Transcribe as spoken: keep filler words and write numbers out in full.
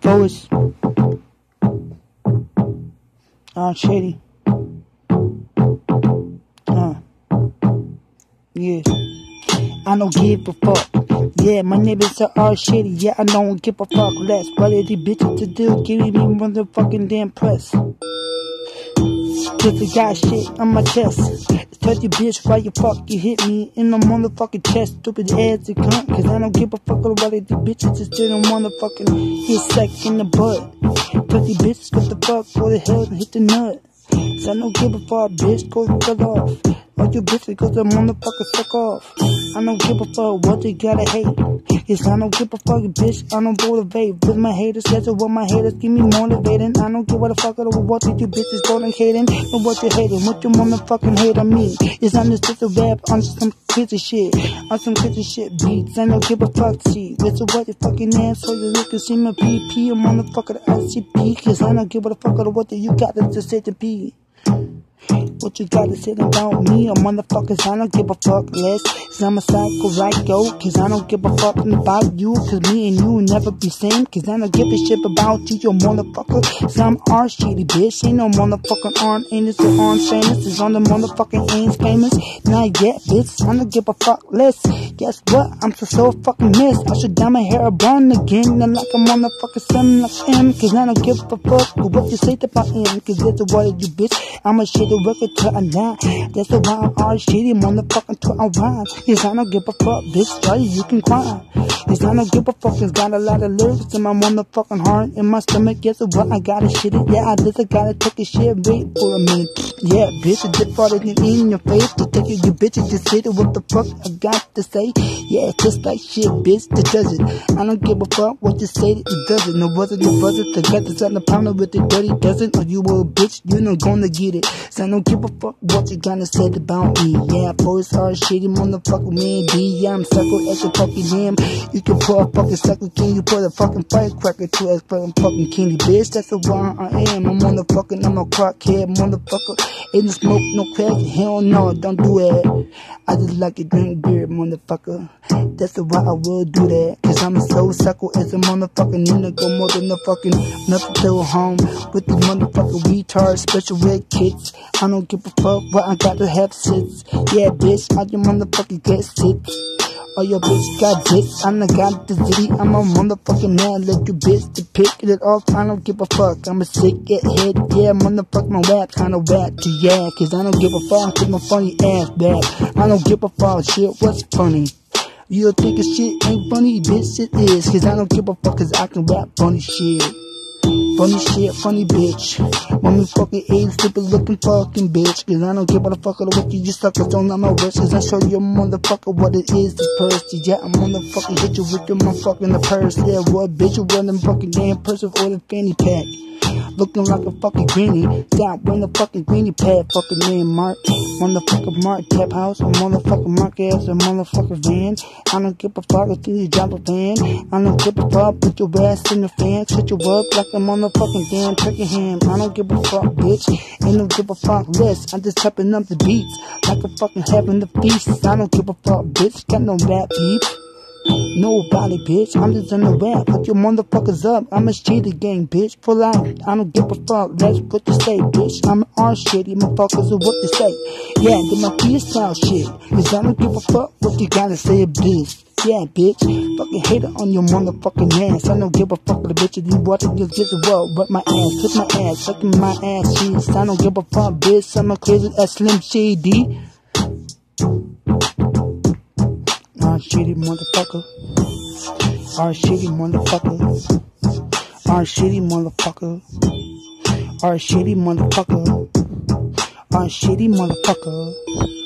Forest. Uh, Shady. Uh, yeah. I don't give a fuck. Yeah, my neighbors are all shady. Yeah, I don't give a fuck less. What are these bitches to do? Give me motherfucking damn press. Cause I got shit on my chest. Tell you bitch why you fuck you hit me in the motherfucking chest. Stupid ass you cunt. Cause I don't give a fuck about it. These bitches just didn't motherfucking hit sack in the butt. Tell you bitch what the fuck, go to hell and hit the nut. So I don't give a fuck, bitch, go cut off. All you bitches cause the motherfucker suck off. I don't give a fuck what they gotta hate. Yes, I don't give a fuck, bitch, I don't motivate. With my haters, that's what my haters keep me motivating. I don't give a fuck about what you bitches go and hating. And what you hating, what you motherfucking hate on me. Yes, I'm just a rap on some crazy shit. On some crazy shit beats, I don't give a fuck, see. It's a what you fucking ass, so you can see my P P, a motherfucker, the I C P. Cause I don't give a fuck about what you got to say to be. What you gotta say about me, or motherfuckers, I don't give a fuck less. Cause I'm a psycho like yo, cause I don't give a fuck about you. Cause me and you will never be same. Cause I don't give a shit about you, you motherfucker. Cause I'm R shitty bitch, ain't no motherfucking aren't in this or aren't famous. It's on the motherfucking ain't famous. Not yet, bitch, I don't give a fuck less. Guess what, I'm so so fucking missed. I should dye my hair brown again, and like a motherfucker son like him. Cause I don't give a fuck what you say about him. Cause that's what you bitch, I'm a shitty record to a nine. That's the why I'm all shitty, motherfucking to a rhyme. Yes, I don't give a fuck, bitch, try you can cry. Yes, I don't give a fuck, it's got a lot of lyrics in my motherfucking heart. In my stomach, guess what, I gotta shit it. Yeah, I just gotta take a shit, wait for a minute. Yeah, bitch, I just brought it in your face. To take it, you bitches, just say it, what the fuck I got to say. Yeah, it's just like shit, bitch, that does it. I don't give a fuck what you say, it does it. No, wasn't it, was it, the got this on the pounder with the dirty doesn't. Or you a bitch, you're not gonna get it. So I don't give a fuck what you gonna say about me. Yeah, boys are shitty, motherfucker, man, D. Yeah, I'm psycho at your fucking damn. You can put a fucking sucker, can you put a fucking firecracker to a fucking fucking candy, bitch? That's the one I am. I'm motherfucking, I'm a crackhead, motherfucker. Ain't no smoke, no crack, hell no, don't do it. I just like to drink beer, motherfucker. That's the why I will do that. Cause I'm a soul sucker as a motherfucking nigga, more than the fucking nothing to home. With the motherfucking retard, special red kids. I don't give a fuck what I got to have sits. Yeah, bitch, all your motherfucking get sits. All your bitch got bits, I done got the city. I'm a motherfucking man, let you bitch to pick it off. I don't give a fuck, I'm a sick get head. Yeah, motherfuck my rap, kinda rap to yeah. Cause I don't give a fuck, take my funny ass back. I don't give a fuck, shit, what's funny? You think shit ain't funny, bitch, it is. Cause I don't give a fuck, cause I can rap funny shit. Funny shit, funny bitch. When we fucking age, stupid looking fucking bitch. Cause I don't give a fuck what you just suckers don't know my words. Cause I show you a motherfucker what it is, this purse. Yeah, I'm motherfucking hit you with your motherfucking the purse. Yeah, what bitch, you running fucking damn purse with the fanny pack. Looking like a fucking greenie. Stop wearing the fucking greenie pad. Fucking name Mark. Motherfucking Mark Tap House. A motherfucking Mark ass. A motherfucking van. I don't give a fuck until you drop a van. I don't give a fuck. Put your ass in the fan. Shut you up like a motherfucking damn turkey ham. I don't give a fuck, bitch. Ain't no give a fuck less. I'm just tapping up the beats. Like a fucking having the feast. I don't give a fuck, bitch. Got no rap beef. Nobody, bitch, I'm just in the rap. Put your motherfuckers up, I'm a shitty gang, bitch. Full out, I don't give a fuck, that's what you say, bitch. I'm an R shitty, motherfuckers are what you say. Yeah, get my freestyle shit. Cause I don't give a fuck what you gotta say of this. Yeah, bitch, fucking hater on your motherfucking ass. I don't give a fuck with the bitch. You watch it, just get the world. But my ass, kiss my ass, sucking my ass cheeks. I don't give a fuck, bitch. I'm a crazy ass Slim Shady. R shitty motherfucker. R shitty motherfucker. R shitty motherfucker. R shitty motherfucker. R shitty motherfucker.